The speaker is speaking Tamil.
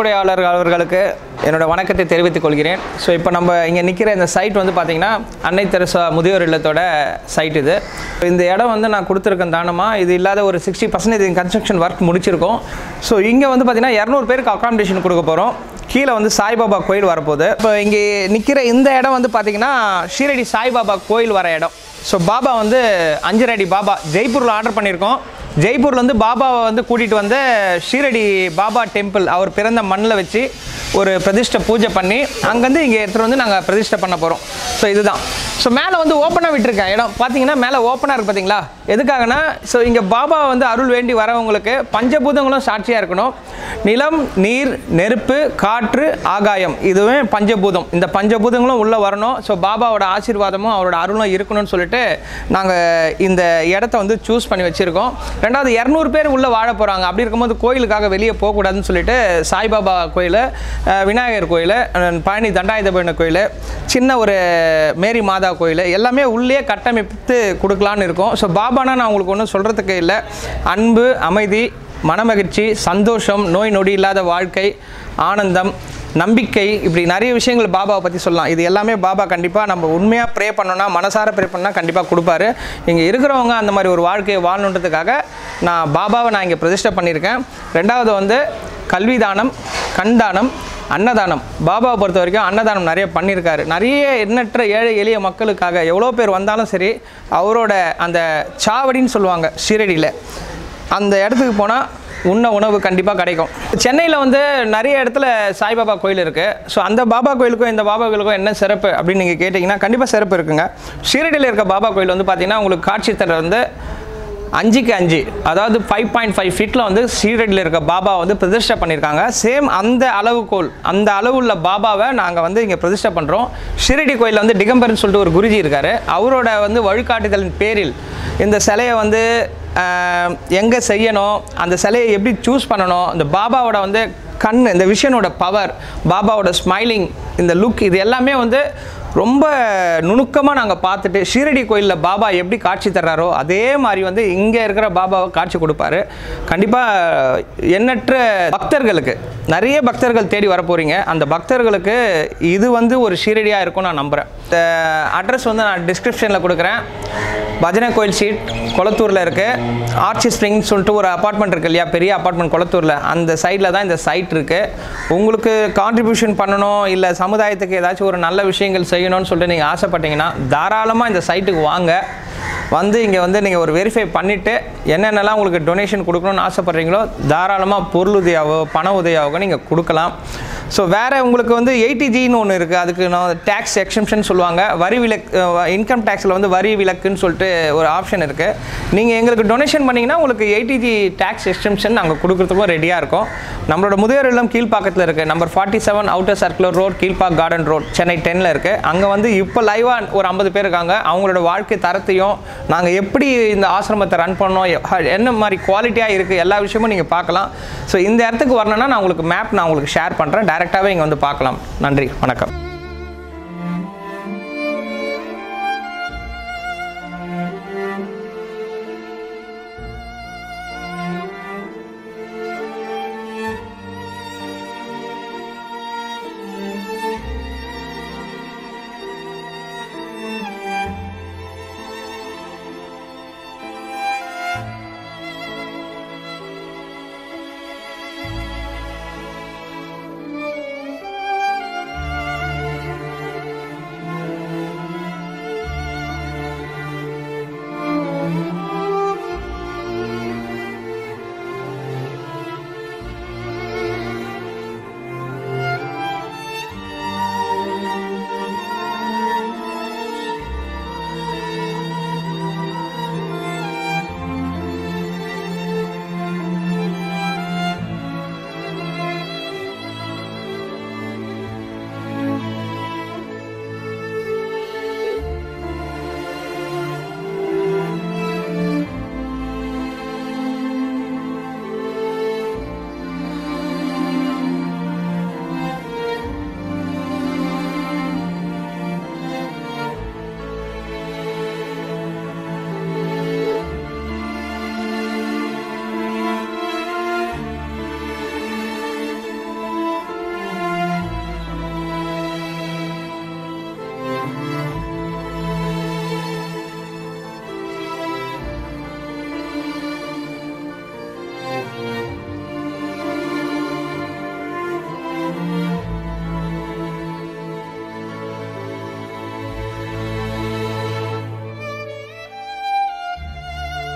அவர்களுக்கு என்னோட வணக்கத்தை தெரிவித்துக் கொள்கிறேன். ஸோ இப்போ நம்ம இங்கே நிற்கிற இந்த சைட் வந்து பார்த்திங்கன்னா அன்னை தெரசா முதியோர் இல்லத்தோட சைட் இது. இந்த இடம் வந்து நான் கொடுத்துருக்கேன் தானமாக. இது இல்லாத ஒரு 60% கன்ஸ்ட்ரக்ஷன் ஒர்க் முடிச்சிருக்கோம். ஸோ இங்கே வந்து பார்த்திங்கன்னா 200 பேருக்கு அகாமடேஷன் கொடுக்க போகிறோம். கீழே வந்து சாய்பாபா கோயில் வரப்போகுது. இப்போ இங்கே நிற்கிற இந்த இடம் வந்து பார்த்திங்கன்னா ஷீரடி சாய்பாபா கோயில் வர இடம். ஸோ பாபா வந்து 5 அடி பாபா ஜெய்ப்பூரில் ஆர்டர் பண்ணியிருக்கோம். ஜெய்ப்பூரில் வந்து பாபாவை வந்து கூட்டிகிட்டு வந்து ஷீரடி பாபா டெம்பிள் அவர் பிறந்த மண்ணில் வச்சு ஒரு பிரதிஷ்டை பூஜை பண்ணி அங்கேருந்து இங்கே எடுத்துகிட்டு வந்து நாங்கள் பிரதிஷ்டை பண்ண போகிறோம். ஸோ இதுதான். ஸோ மேலே வந்து ஓப்பனாக விட்டுருக்கேன் இடம் பார்த்தீங்கன்னா மேலே ஓப்பனாக இருக்குது பார்த்தீங்களா. எதுக்காகனா ஸோ இங்கே பாபா வந்து அருள் வேண்டி வரவங்களுக்கு பஞ்சபூதங்களும் சாட்சியாக இருக்கணும். நிலம், நீர், நெருப்பு, காற்று, ஆகாயம் இதுவே பஞ்சபூதம். இந்த பஞ்சபூதங்களும் உள்ளே வரணும். ஸோ பாபாவோட ஆசீர்வாதமும் அவரோட அருளும் இருக்கணும்னு சொல்லிட்டு நாங்கள் இந்த இடத்த வந்து சூஸ் பண்ணி வச்சுருக்கோம். ரெண்டாவது 200 பேர் உள்ளே வாழ போகிறாங்க. அப்படி இருக்கும்போது கோயிலுக்காக வெளியே போகக்கூடாதுன்னு சொல்லிட்டு சாய்பாபா கோயில், விநாயகர் கோயில், பழனி தண்டாயுதபவன கோயில், சின்ன ஒரு மேரி மாதா கோயில் எல்லாமே உள்ளே கட்டமைத்து கொடுக்கலான்னு இருக்கோம். ஸோ பாபானா நான் உங்களுக்கு ஒன்றும் சொல்கிறதுக்கு இல்லை. அன்பு, அமைதி, மனமகிழ்ச்சி, சந்தோஷம், நோய் நொடி இல்லாத வாழ்க்கை, ஆனந்தம், நம்பிக்கை, இப்படி நிறைய விஷயங்கள் பாபாவை பற்றி சொல்லலாம். இது எல்லாமே பாபா கண்டிப்பாக நம்ம உண்மையாக ப்ரே பண்ணோன்னா, மனசார ப்ரே பண்ணால் கண்டிப்பாக கொடுப்பாரு. இங்கே இருக்கிறவங்க அந்த மாதிரி ஒரு வாழ்க்கையை வாழணுன்றதுக்காக பாபாவை நான் இங்கே பிரதிஷ்டை பண்ணியிருக்கேன். ரெண்டாவது வந்து கல்வி தானம், கண் தானம், அன்னதானம். பாபாவை பொறுத்த வரைக்கும் அன்னதானம் நிறைய பண்ணியிருக்காரு. நிறைய எண்ணற்ற ஏழை எளிய மக்களுக்காக எவ்வளோ பேர் வந்தாலும் சரி அவரோட அந்த சாவடின்னு சொல்லுவாங்க ஷீரடியில், அந்த இடத்துக்கு போனால் உணவு கண்டிப்பாக கிடைக்கும். சென்னையில் வந்து நிறைய இடத்துல சாய்பாபா கோயில் இருக்குது. ஸோ அந்த பாபா கோயிலுக்கும் இந்த பாபா கோயிலுக்கும் என்ன சிறப்பு அப்படின்னு நீங்கள் கேட்டிங்கன்னா கண்டிப்பாக சிறப்பு இருக்குங்க. ஷீரடியில் இருக்க பாபா கோயில் வந்து பார்த்திங்கன்னா உங்களுக்கு காட்சி தர வந்து 5க்கு 5 அதாவது 5.5 ஃபீட்டில் வந்து ஷீரடியில் இருக்க பாபா வந்து பிரதிஷ்டை பண்ணியிருக்காங்க. சேம் அந்த அளவுகோல் அந்த அளவுள்ள பாபாவை நாங்கள் வந்து இங்கே பிரதிஷ்டை பண்ணுறோம். ஷீரடி கோயிலில் வந்து டிகம்பர்னு சொல்லிட்டு ஒரு குருஜி இருக்கார். அவரோட வந்து வழிகாட்டுதலின் பேரில் இந்த சிலையை வந்து எங்கே செய்யணும், அந்த சிலையை எப்படி சூஸ் பண்ணணும், இந்த பாபாவோட வந்து கண், இந்த விஷனோட பவர், பாபாவோட ஸ்மைலிங், இந்த லுக், இது எல்லாமே வந்து ரொம்ப நுணுக்கமாக நாங்கள் பார்த்துட்டு ஷீரடி கோயிலில் பாபா எப்படி காட்சி தர்றாரோ அதே மாதிரி வந்து இங்கே இருக்கிற பாபாவை காட்சி கொடுப்பாரு. கண்டிப்பாக எண்ணற்ற பக்தர்களுக்கு, நிறைய பக்தர்கள் தேடி வர போகிறீங்க. அந்த பக்தர்களுக்கு இது வந்து ஒரு ஷீரடியாக இருக்கும் நான் நம்புகிறேன். இந்த அட்ரஸ் வந்து நான் டிஸ்கிரிப்ஷனில் கொடுக்குறேன். பஜனை கோயில் சீட் கொளத்தூரில் இருக்குது. ஆர்ச்சி ஸ்ப்ரிங்னு சொல்லிட்டு ஒரு அப்பார்ட்மெண்ட் இருக்குது இல்லையா, பெரிய அப்பார்ட்மெண்ட் கொளத்தூரில், அந்த சைடில் தான் இந்த சைட் இருக்குது. உங்களுக்கு கான்ட்ரிபியூஷன் பண்ணணும் இல்லை சமுதாயத்துக்கு ஏதாச்சும் ஒரு நல்ல விஷயங்கள் செய்யணும்னு சொல்லிட்டு நீங்கள் ஆசைப்பட்டீங்கன்னா தாராளமாக இந்த சைட்டுக்கு வாங்க. வந்து இங்கே வந்து நீங்கள் ஒரு வெரிஃபை பண்ணிவிட்டு என்னென்னலாம் உங்களுக்கு டொனேஷன் கொடுக்கணும்னு ஆசைப்பட்றீங்களோ தாராளமாக பொருள் உதவியாவோ பண உதவியாவோ நீங்கள் கொடுக்கலாம். ஸோ வேறு உங்களுக்கு வந்து 80Gன்னு ஒன்று இருக்குது. அதுக்கு நான் டேக்ஸ் எக்ஸம்ஷன் சொல்லுவாங்க. வரி விலக்கு, இன்கம் டேக்ஸில் வந்து வரி விலக்குன்னு சொல்லிட்டு ஒரு ஆப்ஷன் இருக்குது. நீங்கள் எங்களுக்கு டொனேஷன் பண்ணிங்கன்னா உங்களுக்கு 80G டேக்ஸ் எக்ஸம்ஷன் நாங்கள் கொடுக்குறதுக்கும் ரெடியாக இருக்கோம். நம்மளோட முதியோர் இல்லம் கீழ்ப்பாக்கத்தில் இருக்குது. Number 47 outer circular road, Kilpauk garden road, Chennai 10ல் இருக்குது. அங்கே வந்து இப்போ லைவாக ஒரு 50 பேர் இருக்காங்க. அவங்களோட வாழ்க்கை தரத்தையும் நாங்கள் எப்படி இந்த ஆசிரமத்தை ரன் பண்ணோம், என்ன மாதிரி குவாலிட்டியாக இருக்குது, எல்லா விஷயமும் நீங்கள் பார்க்கலாம். ஸோ இந்த இடத்துக்கு வரணுன்னா நான் உங்களுக்கு மேப் நான் உங்களுக்கு ஷேர் பண்ணுறேன். டைரெக்டாகவே இங்கே வந்து பார்க்கலாம். நன்றி, வணக்கம்.